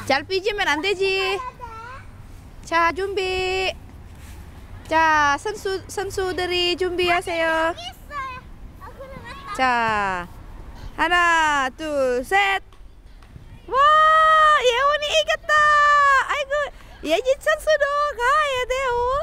잘 삐지면 안 되지. 자, 준비. 자, 선수들이 준비하세요. 자, 하나, 둘, 셋. 와, 예원이 이겼다. 아이고, 예지 선수도 가야 돼요.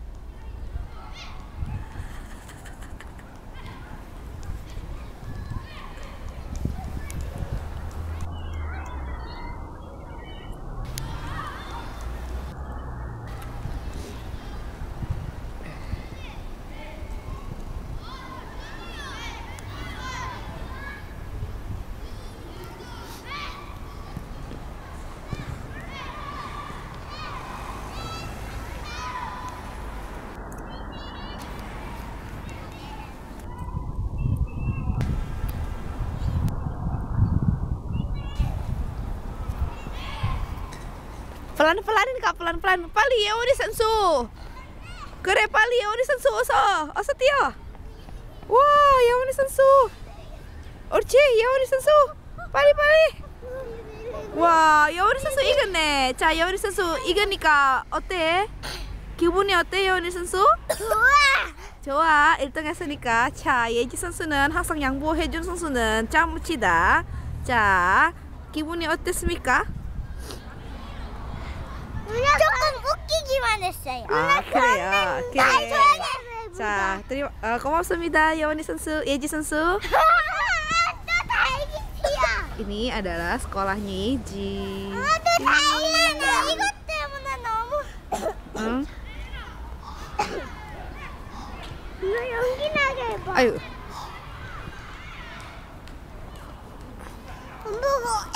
Pelan-pelanin kak, pelan-pelan. Pali Yeoni 선수. 그래, 빨리 예원이 선수 어서 뛰어. 와, 예원이 선수. 옳지, 예원이 선수. 빨리. 와, 예원이 선수 이겼네. 자, 예원이 선수 이기니까 어때? 기분이 어때, 예원이 선수? 좋아, 1등 했으니까. 자, 예지 선수는 항상 양보해준 선수는 짱무치다. 자, 기분이 어땠습니까? 조금 웃기기만 했어요. 아, 그래요. 그래. 자, 고맙습니다, 예원이 선수, 예지 선수. 또 다행이지요. Ini adalah sekolahnya Yeji. 또 다행이네. 이것 때문에 너무. 응? 이거 연기 나게 해봐. 아유. 누구?